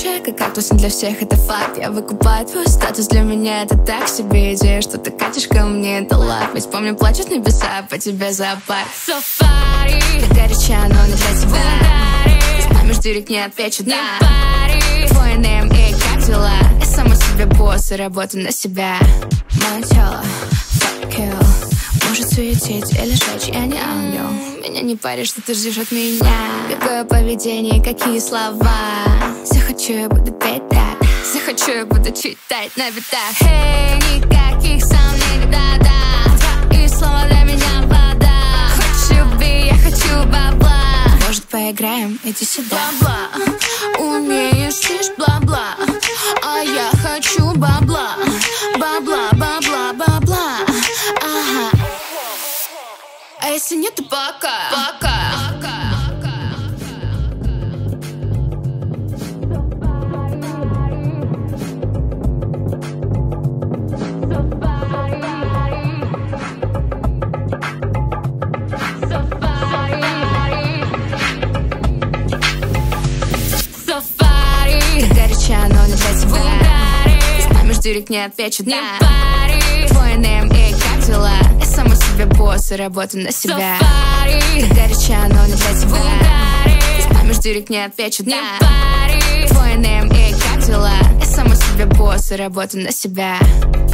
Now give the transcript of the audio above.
как кактус, не для всех это факт. Я выкупаю твой статус, для меня это так себе идея, что ты катишь ко мне, это лайф. Ведь помню, плачут небеса по тебе зоопарк. Сафари, ты горяча, но не для тебя. Спамишь директ, не отвечу, да. Твой name, эй, как дела? Я сама себе босс и работаю на себя. Мое тело, fuck kill. Может суетить или жечь, я не ангел. Меня не паришь, что ты ждешь от меня. Какое поведение, какие слова. Захочу, я буду петь, да. Захочу, я буду читать на битах. Эй, никаких сомнений, да-да. И слова для меня вода. Хочешь любви, я хочу бабла. Может, поиграем, иди сюда. Бабла, умеешь лишь бла-бла. А я хочу бабла. Бабла, бабла, бабла. Ага. А если нет, то пока. Сафари, ты горяча, но не для тебя. Спамишь директ, не отвечу, да. Твой name, эй, как дела? Я сама себе босс и работаю на себя. Ты горяча, но не для тебя. Спамишь директ, не отвечу, да. Твой name, эй, как дела? Я сама себе босс и работаю на себя.